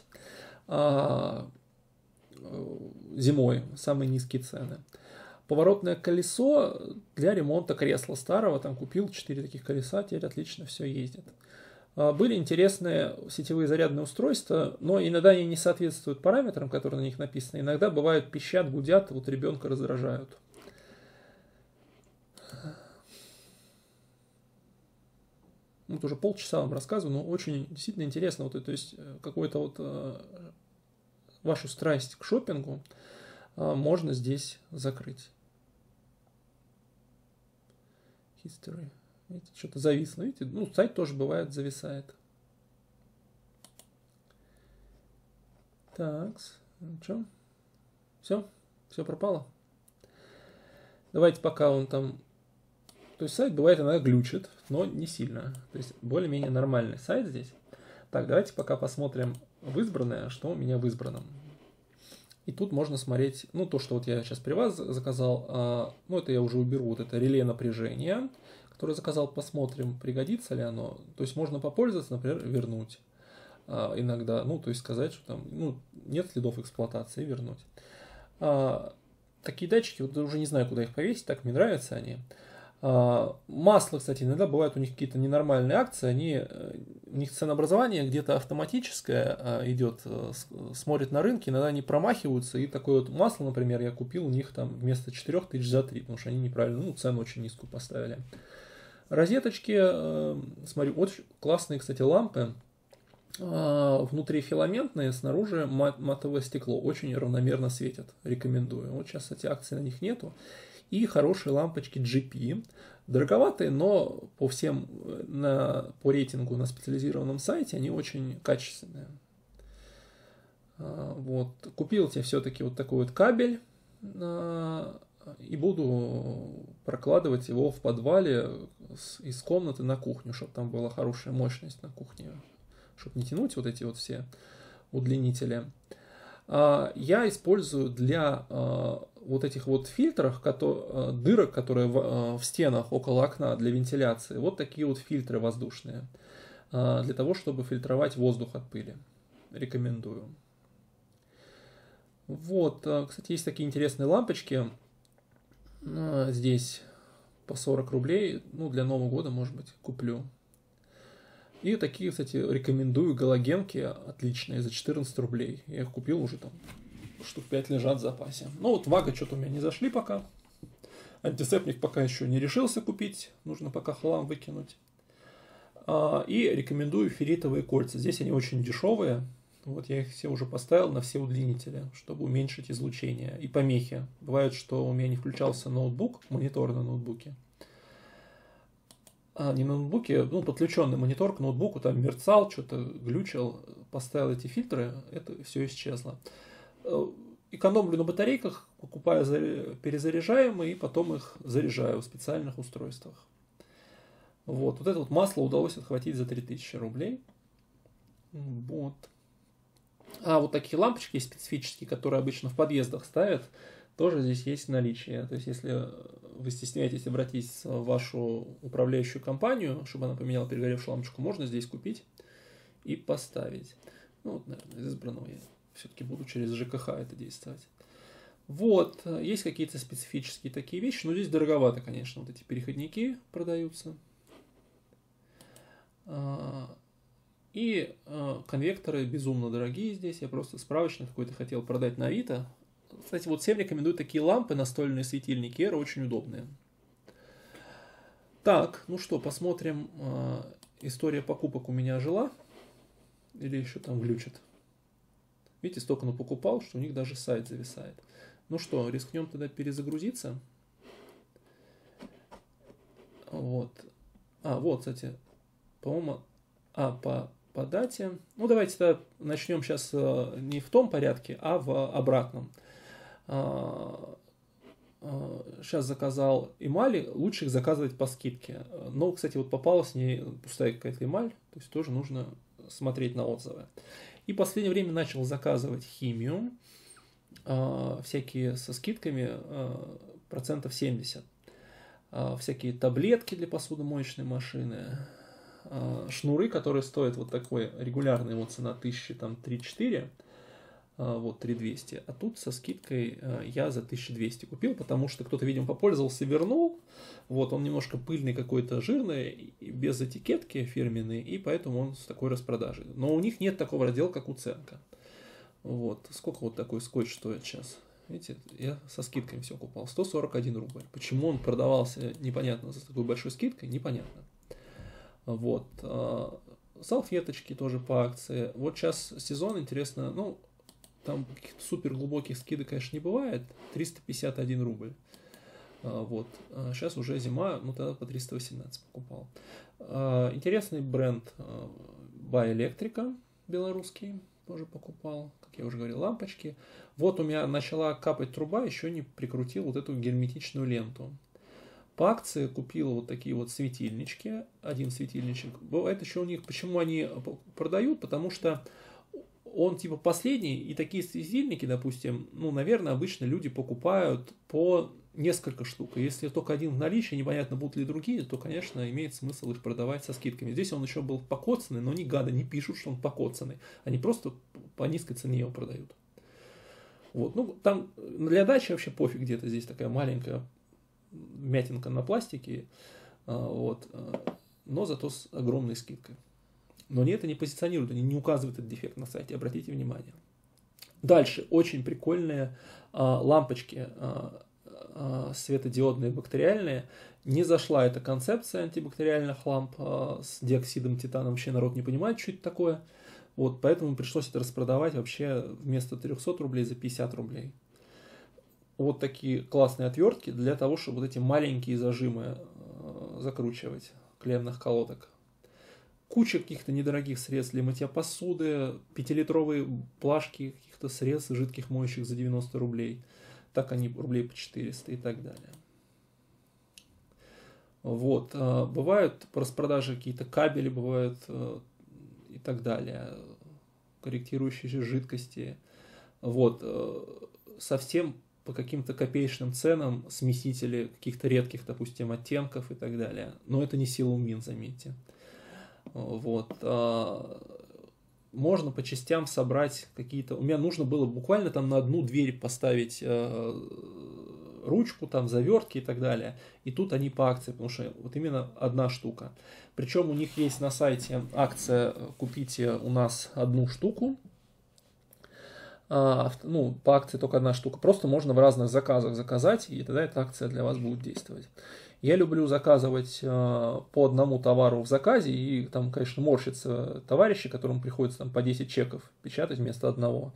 зимой, самые низкие цены. Поворотное колесо для ремонта кресла старого, там купил 4 таких колеса, теперь отлично все ездит. Были интересные сетевые зарядные устройства, но иногда они не соответствуют параметрам, которые на них написаны. Иногда бывают пищат, гудят, вот ребенка раздражают. Вот уже полчаса вам рассказываю, но очень действительно интересно. Вот, то есть какую-то вот вашу страсть к шопингу можно здесь закрыть. History. Видите, что-то зависло. Видите, ну, сайт тоже бывает зависает. Так, ну что? Все пропало. Давайте пока он там... То есть сайт бывает иногда глючит, но не сильно. То есть более-менее нормальный сайт здесь. Так, давайте пока посмотрим в избранное, что у меня в избранном. И тут можно смотреть, ну, то, что вот я сейчас при вас заказал, ну, это я уже уберу, вот это реле напряжения, которое заказал, посмотрим, пригодится ли оно. То есть можно попользоваться, например, вернуть иногда, ну, то есть сказать, что там, ну, нет следов эксплуатации, вернуть. Такие датчики, вот уже не знаю, куда их повесить, так мне нравятся они. Масло, кстати, иногда бывают у них какие-то ненормальные акции, у них ценообразование где-то автоматическое идет, смотрит на рынке, иногда они промахиваются, и такое вот масло, например, я купил у них там вместо 4000 за 3, потому что они неправильно, ну, цену очень низкую поставили. Розеточки, смотрю, очень классные, кстати, лампы, внутри филаментные, снаружи матовое стекло, очень равномерно светят, рекомендую. Вот сейчас, кстати, акций на них нету. И хорошие лампочки GP, дороговатые, но по всем, по рейтингу на специализированном сайте они очень качественные. Вот. Купил я все-таки вот такой вот кабель и буду прокладывать его в подвале из комнаты на кухню, чтобы там была хорошая мощность на кухне, чтобы не тянуть вот эти вот все удлинители. Я использую для вот этих вот фильтров, дырок, которые в стенах около окна для вентиляции, вот такие вот фильтры воздушные, для того, чтобы фильтровать воздух от пыли. Рекомендую. Вот, кстати, есть такие интересные лампочки, здесь по 40 рублей, ну, для Нового года, может быть, куплю. И такие, кстати, рекомендую галогенки отличные за 14 рублей. Я их купил уже там, штук 5 лежат в запасе. Ну вот Вага что-то у меня не зашли пока. Антисептик пока еще не решился купить. Нужно пока хлам выкинуть. И рекомендую ферритовые кольца. Здесь они очень дешевые. Вот я их все уже поставил на все удлинители, чтобы уменьшить излучение и помехи. Бывает, что у меня не включался ноутбук, монитор на ноутбуке. Не на ноутбуке, ну, подключенный монитор к ноутбуку, там мерцал, что-то глючил, поставил эти фильтры, это все исчезло. Экономлю на батарейках, покупаю перезаряжаемые и потом их заряжаю в специальных устройствах. Вот это вот масло удалось отхватить за 3000 рублей. Вот. А вот такие лампочки специфические, которые обычно в подъездах ставят, тоже здесь есть в наличии. То есть, если вы стесняетесь обратиться в вашу управляющую компанию, чтобы она поменяла перегоревшую лампочку, можно здесь купить и поставить. Ну, вот, наверное, из избранного я все-таки буду через ЖКХ это действовать. Вот, есть какие-то специфические такие вещи, но здесь дороговато, конечно, вот эти переходники продаются. И конвекторы безумно дорогие здесь. Я просто справочник какой-то хотел продать на Авито. Кстати, вот всем рекомендую такие лампы, настольные светильники Эра, очень удобные. Так, ну что, посмотрим. История покупок у меня жила. Или еще там глючит. Видите, столько покупал, что у них даже сайт зависает. Ну что, рискнем тогда перезагрузиться. Вот. Вот, кстати, по-моему, по дате. Ну, давайте тогда начнем сейчас не в том порядке, а в обратном. Сейчас заказал эмали, лучше их заказывать по скидке. Но, кстати, вот попалась не пустая какая-то эмаль, то есть тоже нужно смотреть на отзывы. И в последнее время начал заказывать химию, всякие со скидками, процентов 70. Всякие таблетки для посудомоечной машины, шнуры, которые стоят вот такой регулярный, вот цена 1000, там 3-4, вот 3200, а тут со скидкой я за 1200 купил, потому что кто-то, видимо, попользовался, вернул, вот он немножко пыльный какой-то, жирный, без этикетки фирменной, и поэтому он с такой распродажей. Но у них нет такого раздела, как уценка. Вот, сколько вот такой скотч стоит сейчас? Видите, я со скидками все купал, 141 рубль. Почему он продавался непонятно за такой большой скидкой, непонятно. Вот, салфеточки тоже по акции. Вот сейчас сезон, интересно, ну, там каких-то супер глубоких скидок, конечно, не бывает. 351 рубль. Вот, сейчас уже зима, ну, тогда по 318 покупал. Интересный бренд Buy Electrica, белорусский, тоже покупал. Как я уже говорил, лампочки. Вот у меня начала капать труба, еще не прикрутил вот эту герметичную ленту. По акции купил вот такие вот светильнички. Один светильничек. Бывает еще у них, почему они продают? Потому что он типа последний, и такие светильники, допустим, ну, наверное, обычно люди покупают по несколько штук. И если только один в наличии, непонятно, будут ли другие, то, конечно, имеет смысл их продавать со скидками. Здесь он еще был покоцанный, но они, гады, не пишут, что он покоцанный. Они просто по низкой цене его продают. Вот. Ну, там для дачи вообще пофиг, где-то здесь такая маленькая мятинка на пластике, вот, но зато с огромной скидкой. Но они это не позиционируют, они не указывают этот дефект на сайте, обратите внимание. Дальше, очень прикольные лампочки светодиодные бактериальные. Не зашла эта концепция антибактериальных ламп с диоксидом титана, вообще народ не понимает, что это такое. Вот, поэтому пришлось это распродавать вообще вместо 300 рублей за 50 рублей. Вот такие классные отвертки для того, чтобы вот эти маленькие зажимы закручивать, клемных колодок. Куча каких-то недорогих средств для мытья посуды, 5-литровые плашки каких-то средств жидких моющих за 90 рублей. Так они рублей по 400 и так далее. Вот. Бывают по распродаже какие-то кабели, бывают и так далее. Корректирующие жидкости. Вот. Совсем по каким-то копеечным ценам смесители каких-то редких, допустим, оттенков и так далее. Но это не Силумин, заметьте. Вот. Можно по частям собрать какие-то... У меня нужно было буквально там на одну дверь поставить ручку, там завертки и так далее. И тут они по акции, потому что вот именно одна штука. Причем у них есть на сайте акция «Купите у нас одну штуку». Ну, по акции только одна штука. Просто можно в разных заказах заказать, и тогда эта акция для вас будет действовать. Я люблю заказывать по одному товару в заказе, и там, конечно, морщатся товарищи, которым приходится там по 10 чеков печатать вместо одного.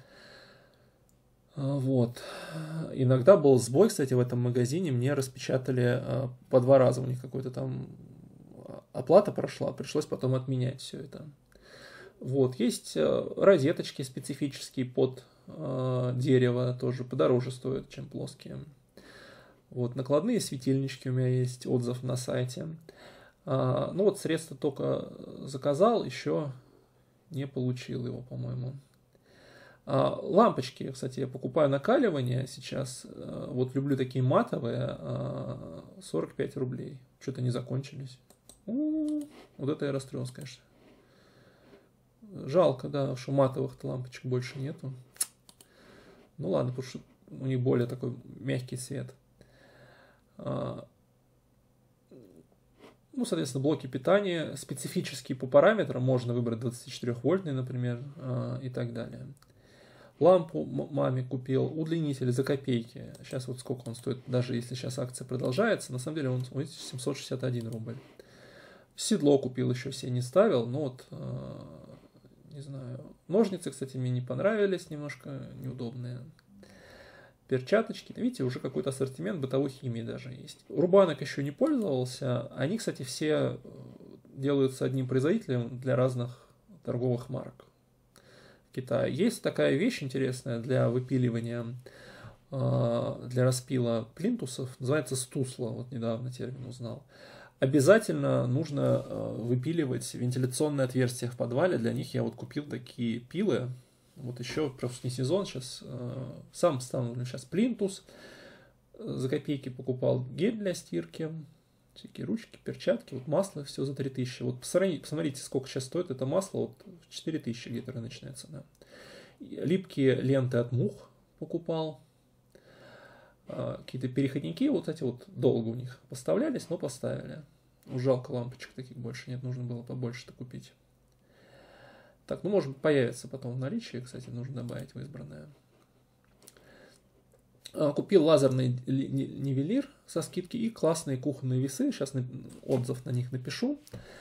Вот. Иногда был сбой, кстати, в этом магазине, мне распечатали по 2 раза, у них какой-то там оплата прошла, пришлось потом отменять все это. Вот, есть розеточки специфические под дерево, тоже подороже стоят, чем плоские. Вот, накладные светильнички у меня есть, отзыв на сайте. Ну вот средство только заказал, еще не получил его, по-моему. Лампочки, кстати, я покупаю накаливание сейчас. Вот люблю такие матовые, 45 рублей. Что-то не закончились. Вот это я расстроился, конечно. Жалко, да, что матовых лампочек больше нету. Ну ладно, потому что у них более такой мягкий свет. Ну, соответственно, блоки питания специфические по параметрам. Можно выбрать 24-вольтный, например, и так далее. Лампу маме купил, удлинитель за копейки. Сейчас вот сколько он стоит, даже если сейчас акция продолжается. На самом деле он 761 рубль. Седло купил, еще себе не ставил. Но вот, не знаю. Ножницы, кстати, мне не понравились, немножко неудобные. Перчаточки. Видите, уже какой-то ассортимент бытовой химии даже есть. Рубанок еще не пользовался. Они, кстати, все делаются одним производителем для разных торговых марок в Китае. Есть такая вещь интересная для выпиливания, для распила плинтусов. Называется стусла. Вот недавно термин узнал. Обязательно нужно выпиливать вентиляционные отверстия в подвале. Для них я вот купил такие пилы. Вот еще, просто не сезон, сейчас сам ставлю сейчас плинтус, за копейки покупал гель для стирки, всякие ручки, перчатки, вот масло, все за 3000. Вот посмотрите, сколько сейчас стоит это масло, вот 4000 где-то рыночная цена. Липкие ленты от мух покупал, какие-то переходники, вот эти вот долго у них поставлялись, но поставили. Жалко, лампочек таких больше нет, нужно было побольше-то купить. Так, ну, может появится потом в наличии, кстати, нужно добавить в избранное. Купил лазерный нивелир со скидки и классные кухонные весы. Сейчас отзыв на них напишу.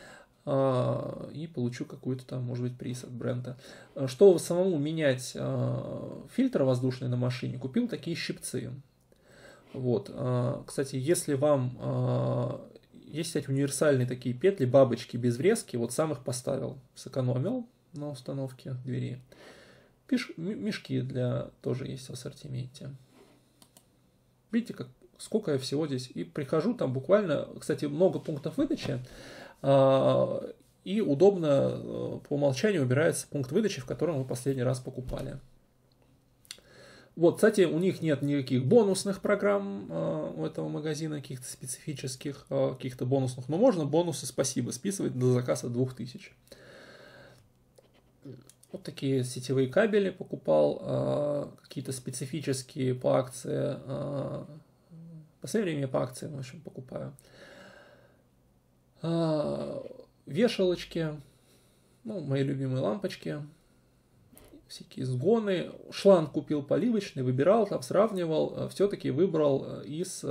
И получу какой-то там, может быть, приз от бренда. Чтобы самому менять фильтр воздушный на машине, купил такие щипцы. Вот. Кстати, если вам... Есть, кстати, универсальные такие петли, бабочки без врезки. Вот сам их поставил, сэкономил на установке двери. Мешки тоже есть в ассортименте. Видите, сколько я всего здесь. И прихожу, там буквально, кстати, много пунктов выдачи. И удобно по умолчанию убирается пункт выдачи, в котором вы последний раз покупали. Вот, кстати, у них нет никаких бонусных программ у этого магазина, каких-то специфических, каких-то бонусных. Но можно бонусы спасибо списывать до заказа 2000. Вот такие сетевые кабели покупал, какие-то специфические по акции. В последнее время по акциям, в общем, покупаю. Вешалочки, ну, мои любимые лампочки, всякие сгоны. Шланг купил поливочный, выбирал, там сравнивал. Все-таки выбрал из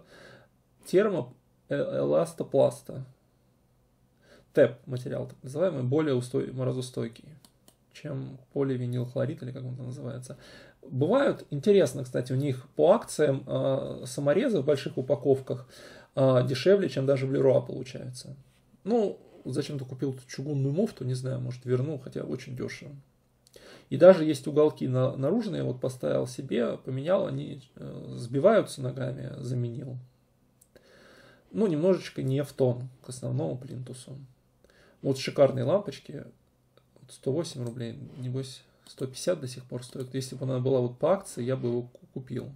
термоэластопласта. ТЭП материал, так называемый, более морозостойкий, чем поливинилхлорид, или как он там называется. Бывают, интересно, кстати, у них по акциям саморезы в больших упаковках дешевле, чем даже в Леруа получается. Ну, зачем-то купил чугунную муфту, не знаю, может верну, хотя очень дешево. И даже есть уголки наружные, вот поставил себе, поменял, они сбиваются ногами, заменил. Ну, немножечко не в тон к основному плинтусу. Вот шикарные лампочки, 108 рублей, небось 150 до сих пор стоит. Если бы она была вот по акции, я бы его купил.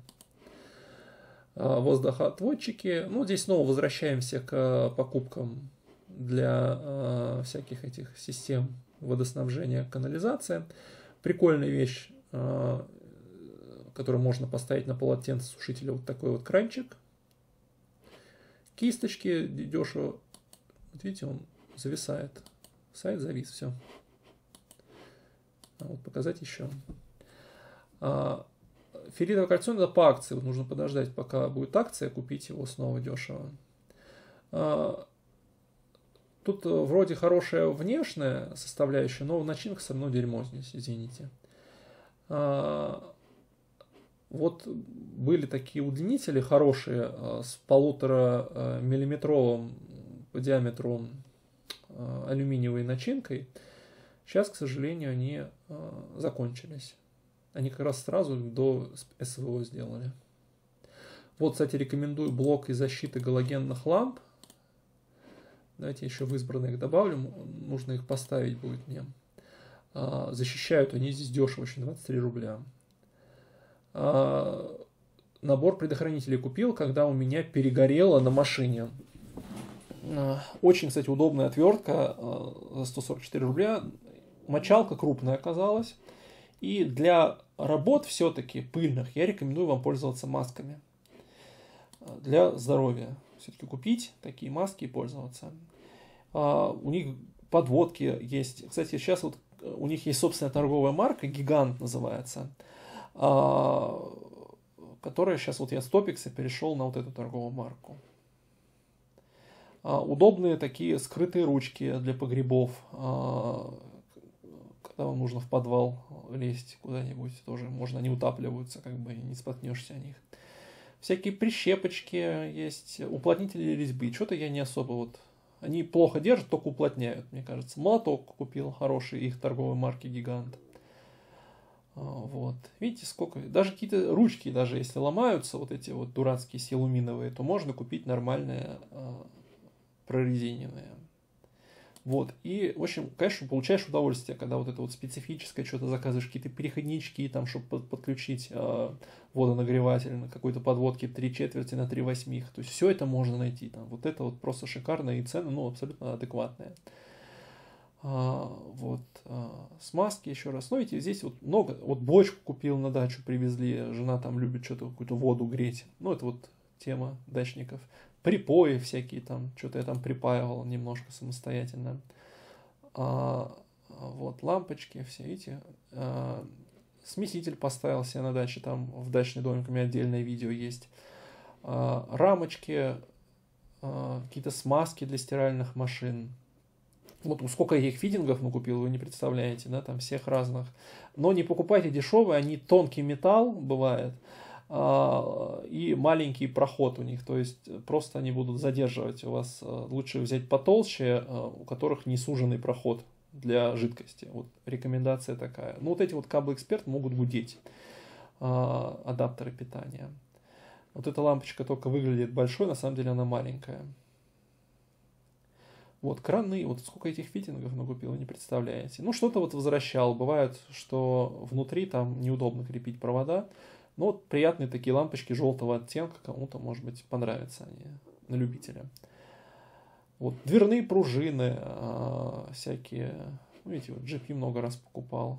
Воздухоотводчики. Ну, здесь снова возвращаемся к покупкам для всяких этих систем водоснабжения, канализации. Прикольная вещь, которую можно поставить на полотенце сушителя. Вот такой вот кранчик. Кисточки дешево. Вот видите, он зависает. Сайт завис, все. Вот показать еще. Ферритовое кольцо надо по акции. Вот нужно подождать, пока будет акция, купить его снова дешево. Тут вроде хорошая внешняя составляющая, но начинка все равно дерьмо здесь, извините. Вот были такие удлинители хорошие с 1,5 миллиметровым по диаметру алюминиевой начинкой. Сейчас, к сожалению, они закончились. Они как раз сразу до СВО сделали. Вот, кстати, рекомендую блок из защиты галогенных ламп. Давайте еще в избранные их добавлю, нужно их поставить будет мне. Защищают они здесь дешево, очень 23 рубля. Набор предохранителей купил, когда у меня перегорело на машине. Очень, кстати, удобная отвертка за 144 рубля. Мочалка крупная оказалась. И для работ все-таки пыльных я рекомендую вам пользоваться масками. Для здоровья. Все-таки купить такие маски и пользоваться. У них подводки есть. Кстати, сейчас вот у них есть собственная торговая марка, Гигант называется, которая сейчас вот я с Топикса перешел на вот эту торговую марку. Удобные такие скрытые ручки для погребов, когда вам нужно в подвал лезть куда-нибудь, тоже можно, они утапливаются, как бы не споткнешься о них. Всякие прищепочки есть, уплотнители резьбы. Что-то я не особо вот... Они плохо держат, только уплотняют, мне кажется. Молоток купил хороший, их торговой марки Гигант. Вот. Видите, сколько... Даже какие-то ручки, даже если ломаются, вот эти вот дурацкие силуминовые, то можно купить нормальные прорезиненные. Вот. И, в общем, конечно, получаешь удовольствие, когда вот это вот специфическое, что-то заказываешь, какие-то переходнички, там, чтобы подключить водонагреватель на какой-то подводке 3/4 на 3/8. То есть все это можно найти. Там. Вот это вот просто шикарно, и цены, ну, абсолютно адекватные. Вот. Смазки еще раз. Ну, видите, здесь вот много. Вот бочку купил на дачу, привезли. Жена там любит что-то, какую-то воду греть. Ну, это вот тема дачников. Припои всякие там, что-то я там припаивал немножко самостоятельно. Вот, лампочки все, видите. Смеситель поставил себе на даче, там в дачный домик у меня отдельное видео есть. Рамочки, какие-то смазки для стиральных машин. Вот сколько я их фитингов накупил, вы не представляете, да, там всех разных. Но не покупайте дешевые, они тонкий металл бывает. И маленький проход у них, то есть просто они будут задерживать у вас. Лучше взять потолще, у которых не суженный проход для жидкости. Вот рекомендация такая. Ну вот эти вот кабель Эксперт могут гудеть, адаптеры питания. Вот эта лампочка только выглядит большой, на самом деле она маленькая. Вот краны, вот сколько этих фитингов накупил, не представляете. Ну что-то вот возвращал, бывает, что внутри там неудобно крепить провода. Ну вот приятные такие лампочки желтого оттенка, кому-то, может быть, понравятся они, на любителя. Вот дверные пружины всякие, ну, видите, вот GP много раз покупал.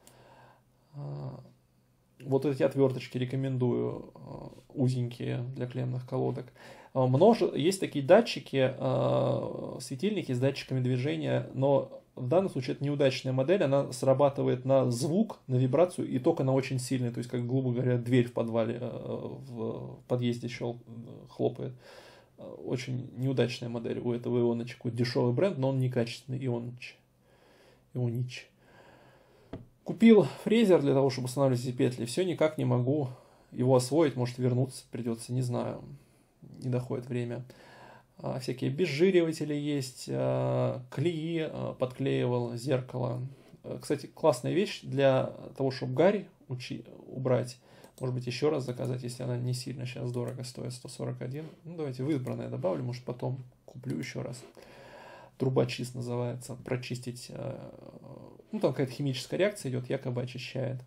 Вот эти отверточки рекомендую, узенькие для клеммных колодок. Есть такие датчики, светильники с датчиками движения, но в данном случае это неудачная модель, она срабатывает на звук, на вибрацию и только на очень сильный, то есть, как, грубо говоря, дверь в подвале, в подъезде хлопает. Очень неудачная модель у этого Ионыча, какой дешевый бренд, но он некачественный, Ионич. Купил фрезер для того, чтобы устанавливать эти петли, все никак не могу его освоить, может вернуться придется, не знаю, не доходит время. Всякие обезжириватели есть, клеи подклеивал, зеркало. Кстати, классная вещь для того, чтобы гарь убрать. Может быть, еще раз заказать, если она не сильно сейчас дорого стоит, 141. Ну, давайте в избранное добавлю, может, потом куплю еще раз. Трубочист называется, прочистить. Ну, там какая-то химическая реакция идет, якобы очищает.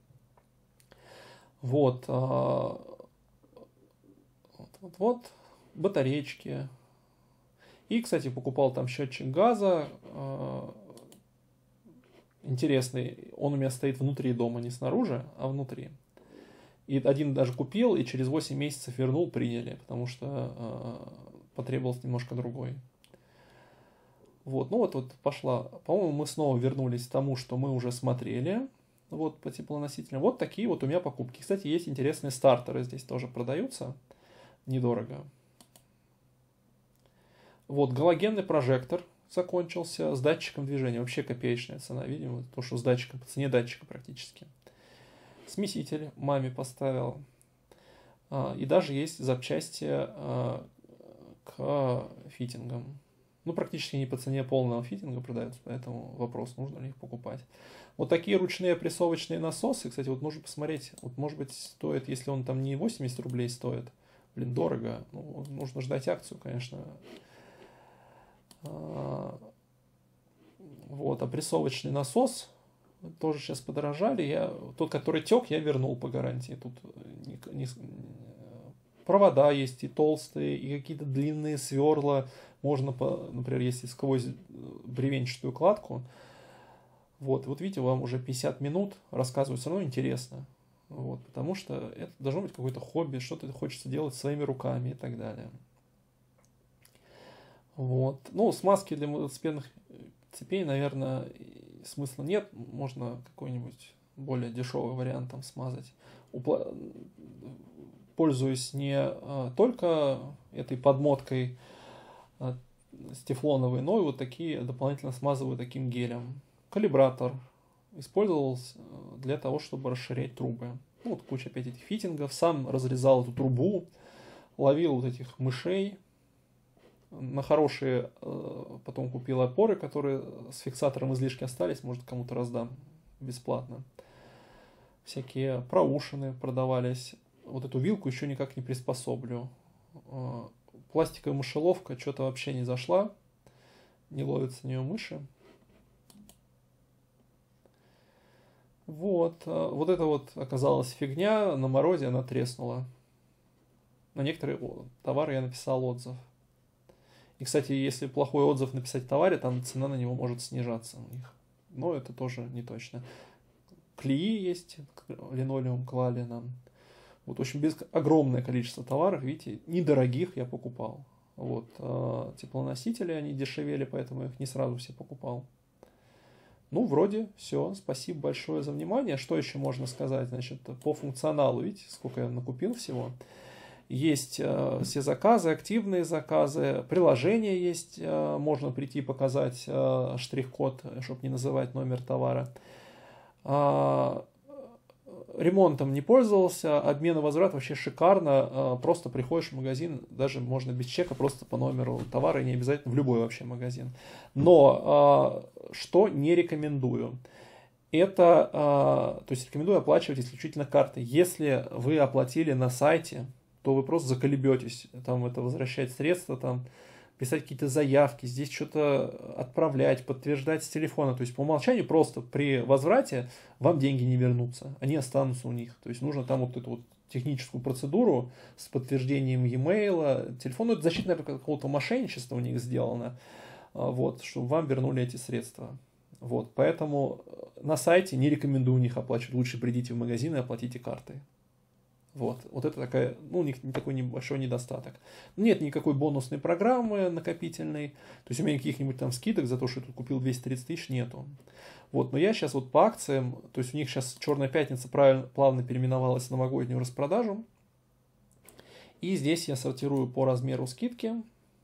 Вот. Вот. Батареечки. И, кстати, покупал там счетчик газа. Интересный. Он у меня стоит внутри дома, не снаружи, а внутри. И один даже купил, и через 8 месяцев вернул, приняли, потому что потребовался немножко другой. Вот, ну вот пошла. По-моему, мы снова вернулись к тому, что мы уже смотрели. Вот по теплоносителям. Вот такие вот у меня покупки. Кстати, есть интересные стартеры здесь тоже продаются. Недорого. Вот, галогенный прожектор закончился с датчиком движения. Вообще копеечная цена, видимо, то, что с датчиком, по цене датчика практически. Смеситель маме поставил. И даже есть запчасти к фитингам. Ну, практически не по цене полного фитинга продаются, поэтому вопрос, нужно ли их покупать. Вот такие ручные прессовочные насосы, кстати, вот нужно посмотреть, вот может быть стоит, если он там не 80 рублей стоит, блин, дорого, ну, нужно ждать акцию, конечно. Вот, опрессовочный насос тоже сейчас подорожали. Тот, который тек, я вернул по гарантии. Тут провода есть и толстые, и какие-то длинные сверла. Можно, например, если сквозь бревенчатую кладку. Вот видите, вам уже 50 минут рассказываю, все равно интересно. Вот, потому что это должно быть какое-то хобби, что-то хочется делать своими руками и так далее. Вот. Ну, смазки для велосипедных цепей, наверное, смысла нет. Можно какой-нибудь более дешевый вариант там смазать. Пользуюсь не только этой подмоткой с тефлоновой, но и вот такие дополнительно смазываю таким гелем. Калибратор использовался для того, чтобы расширять трубы. Ну, вот куча опять этих фитингов. Сам разрезал эту трубу, ловил вот этих мышей. На хорошие потом купил опоры, которые с фиксатором излишки остались, может, кому-то раздам бесплатно. Всякие проушины продавались. Вот эту вилку еще никак не приспособлю. Пластиковая мышеловка что-то вообще не зашла. Не ловятся на нее мыши. Вот это вот оказалась фигня, на морозе она треснула. На некоторые товары я написал отзыв. И, кстати, если плохой отзыв написать в товаре, там цена на него может снижаться у них. Но это тоже не точно. Клеи есть, линолеум клали нам. Вот, в общем, огромное количество товаров, видите, недорогих я покупал. Вот, теплоносители, они дешевели, поэтому я их не сразу все покупал. Ну, вроде все. Спасибо большое за внимание. Что еще можно сказать? Значит, по функционалу, видите, сколько я накупил всего. Есть все заказы, активные заказы, приложение есть, можно прийти показать штрих-код, чтобы не называть номер товара. Ремонтом не пользовался, обмен и возврат вообще шикарно, просто приходишь в магазин, даже можно без чека, просто по номеру товара, и не обязательно в любой вообще магазин. Но что не рекомендую, это, то есть рекомендую оплачивать исключительно картой. Если вы оплатили на сайте, то вы просто заколебетесь, там это возвращать средства, там писать какие-то заявки, здесь что-то отправлять, подтверждать с телефона. То есть по умолчанию просто при возврате вам деньги не вернутся, они останутся у них. То есть нужно там вот эту вот техническую процедуру с подтверждением e-mail, телефона. Это защита, наверное, какого-то мошенничества у них сделано, вот, чтобы вам вернули эти средства. Вот, поэтому на сайте не рекомендую у них оплачивать. Лучше придите в магазин и оплатите картой. Вот это такая, у них такой небольшой недостаток. Нет никакой бонусной программы накопительной, то есть у меня каких-нибудь там скидок за то, что я тут купил 230 тысяч, нету. Вот, но я сейчас вот по акциям, то есть у них сейчас Черная пятница плавно переименовалась в новогоднюю распродажу, и здесь я сортирую по размеру скидки,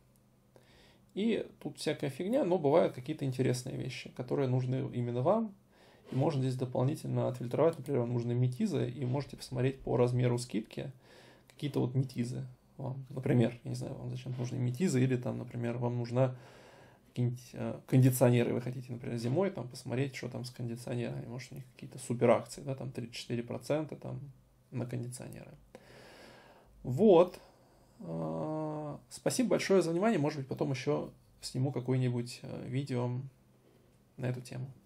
и тут всякая фигня, но бывают какие-то интересные вещи, которые нужны именно вам. И можно здесь дополнительно отфильтровать, например, вам нужны метизы, и можете посмотреть по размеру скидки какие-то вот метизы. Вам, например, я не знаю, вам зачем нужны метизы, или там, например, вам нужна какие-нибудь кондиционеры, вы хотите, например, зимой там посмотреть, что там с кондиционерами, может, у них какие-то суперакции, да, там 34% там на кондиционеры. Вот. Спасибо большое за внимание, может быть, потом еще сниму какое-нибудь видео на эту тему.